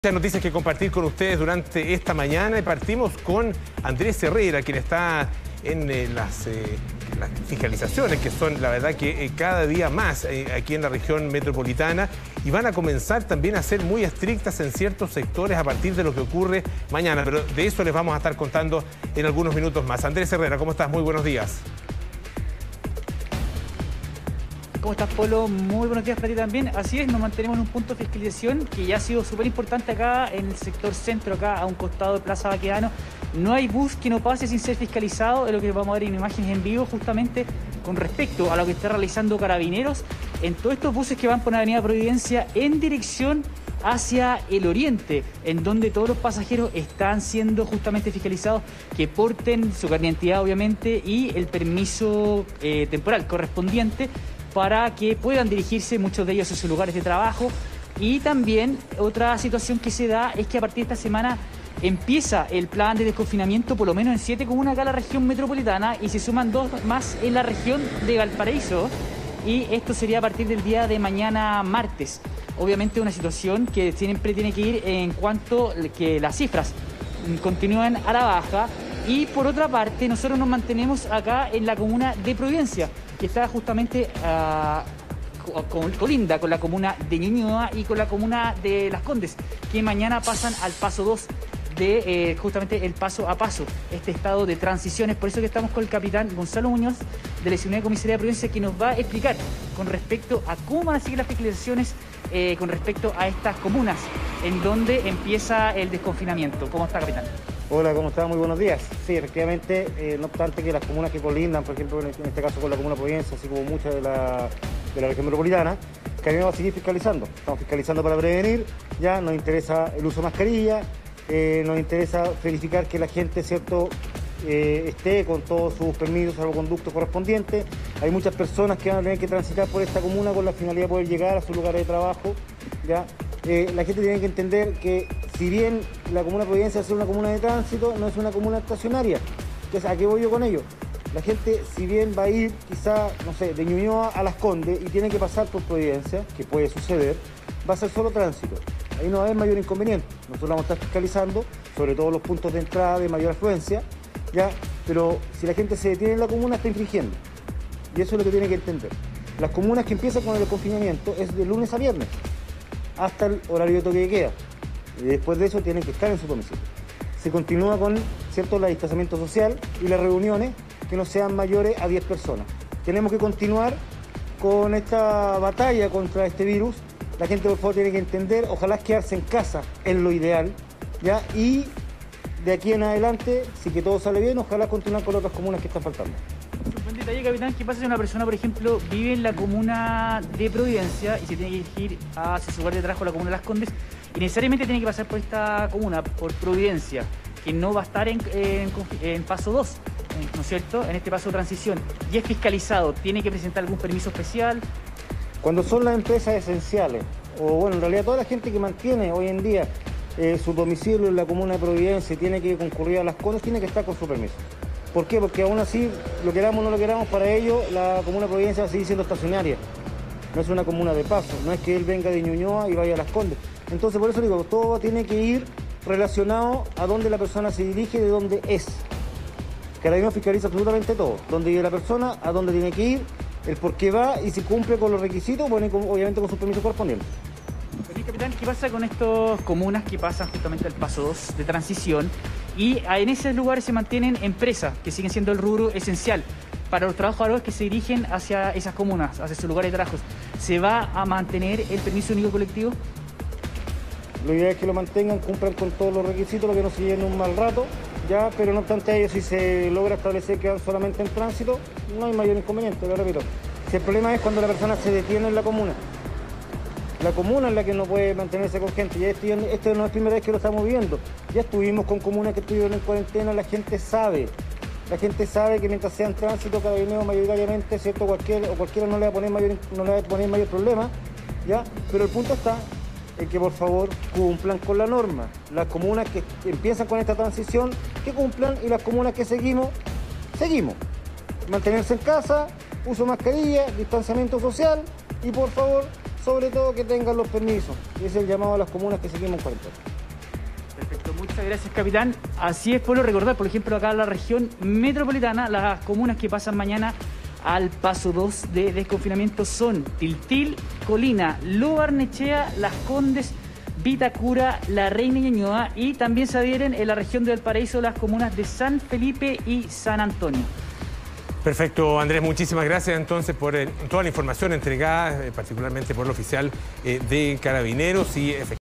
Muchas noticias que compartir con ustedes durante esta mañana y partimos con Andrés Herrera, quien está en las fiscalizaciones, que son la verdad que cada día más aquí en la región metropolitana, y van a comenzar también a ser muy estrictas en ciertos sectores a partir de lo que ocurre mañana, pero de eso les vamos a estar contando en algunos minutos más. Andrés Herrera, ¿cómo estás? Muy buenos días. ¿Cómo estás, Polo? Muy buenos días para ti también. Así es, nos mantenemos en un punto de fiscalización que ya ha sido súper importante acá en el sector centro, acá a un costado de Plaza Baquedano. No hay bus que no pase sin ser fiscalizado, es lo que vamos a ver en imágenes en vivo justamente con respecto a lo que está realizando Carabineros en todos estos buses que van por la Avenida Providencia en dirección hacia el oriente, en donde todos los pasajeros están siendo justamente fiscalizados, que porten su carnet de identidad obviamente y el permiso temporal correspondiente, para que puedan dirigirse muchos de ellos a sus lugares de trabajo. Y también otra situación que se da es que a partir de esta semana empieza el plan de desconfinamiento, por lo menos en 7 comunas acá en la región metropolitana, y se suman 2 más en la región de Valparaíso, y esto sería a partir del día de mañana martes. Obviamente una situación que siempre tiene que ir en cuanto que las cifras continúen a la baja. Y por otra parte, nosotros nos mantenemos acá en la comuna de Providencia, que está justamente colinda con la comuna de Ñuñoa y con la comuna de Las Condes, que mañana pasan al paso 2 de justamente el paso a paso, este estado de transiciones. Por eso que estamos con el capitán Gonzalo Muñoz de la 19 Comisaría de Providencia, que nos va a explicar con respecto a cómo van a seguir las fiscalizaciones con respecto a estas comunas en donde empieza el desconfinamiento. ¿Cómo está, capitán? Hola, ¿cómo está? Muy buenos días. Sí, efectivamente, no obstante que las comunas que colindan, por ejemplo, en este caso con la comuna Providencia, así como muchas de la región metropolitana, Carabineros va a seguir fiscalizando. Estamos fiscalizando para prevenir, ya nos interesa el uso de mascarilla, nos interesa verificar que la gente, ¿cierto?, esté con todos sus permisos, salvoconductos correspondientes. Hay muchas personas que van a tener que transitar por esta comuna con la finalidad de poder llegar a sus lugares de trabajo, ¿ya? La gente tiene que entender que si bien la comuna Providencia es una comuna de tránsito, no es una comuna estacionaria. Entonces, ¿a qué voy yo con ello? La gente, si bien va a ir quizá, no sé, de Ñuñoa a Las Condes y tiene que pasar por Providencia, que puede suceder, va a ser solo tránsito. Ahí no va a haber mayor inconveniente. Nosotros vamos a estar fiscalizando, sobre todo los puntos de entrada de mayor afluencia, ¿ya? Pero si la gente se detiene en la comuna, está infringiendo. Y eso es lo que tiene que entender. Las comunas que empiezan con el confinamiento es de lunes a viernes, hasta el horario de toque de queda. Y después de eso tienen que estar en su domicilio. Se continúa con, ¿cierto?, el distanciamiento social y las reuniones que no sean mayores a 10 personas. Tenemos que continuar con esta batalla contra este virus. La gente, por favor, tiene que entender, ojalá quedarse en casa es lo ideal, ¿ya? Y de aquí en adelante, si que todo sale bien, ojalá continuar con otras comunas que están faltando. Un detalle, capitán, ¿qué pasa si una persona, por ejemplo, vive en la comuna de Providencia y se tiene que dirigir hacia su lugar de trabajo, la comuna de Las Condes, y necesariamente tiene que pasar por esta comuna, por Providencia, que no va a estar en paso 2, ¿no es cierto?, en este paso de transición, y es fiscalizado, ¿tiene que presentar algún permiso especial? Cuando son las empresas esenciales, o bueno, en realidad toda la gente que mantiene hoy en día su domicilio en la comuna de Providencia y tiene que concurrir a Las Condes, tiene que estar con su permiso. ¿Por qué? Porque aún así, lo queramos o no lo queramos, para ello la comuna de Providencia va a seguir siendo estacionaria. No es una comuna de paso, no es que él venga de Ñuñoa y vaya a Las Condes. Entonces, por eso digo, todo tiene que ir relacionado a dónde la persona se dirige y de dónde es. Carabineros fiscaliza absolutamente todo. Dónde vive la persona, a dónde tiene que ir, el por qué va y si cumple con los requisitos, bueno, obviamente con sus permisos correspondientes. Capitán, ¿qué pasa con estas comunas que pasan justamente al paso 2 de transición? Y en esos lugares se mantienen empresas que siguen siendo el rubro esencial para los trabajadores que se dirigen hacia esas comunas, hacia sus lugares de trabajo. ¿Se va a mantener el permiso único colectivo? Lo ideal es que lo mantengan, cumplan con todos los requisitos, lo que no se lleven un mal rato, ya, pero no obstante ello, si se logra establecer que van solamente en tránsito, no hay mayor inconveniente, lo repito. Si el problema es cuando la persona se detiene en la comuna. La comuna es la que no puede mantenerse con gente, y esto no es la primera vez que lo estamos viendo. Ya estuvimos con comunas que estuvieron en cuarentena, la gente sabe que mientras sea en tránsito, Carabineros mayoritariamente, ¿cierto?, cualquiera no le va a poner mayor problema, ¿ya? Pero el punto está en que por favor cumplan con la norma. Las comunas que empiezan con esta transición, que cumplan, y las comunas que seguimos. Mantenerse en casa, uso de mascarilla, distanciamiento social, y por favor, sobre todo que tengan los permisos. Ese es el llamado a las comunas que seguimos en cuarentena. Perfecto, muchas gracias, capitán. Así es, puedo recordar, por ejemplo, acá en la región metropolitana, las comunas que pasan mañana al paso 2 de desconfinamiento son Tiltil, Colina, Lo Barnechea, Las Condes, Vitacura, La Reina y Ñuñoa, y también se adhieren en la región de Valparaíso las comunas de San Felipe y San Antonio. Perfecto, Andrés, muchísimas gracias entonces por toda la información entregada, particularmente por el oficial de Carabineros y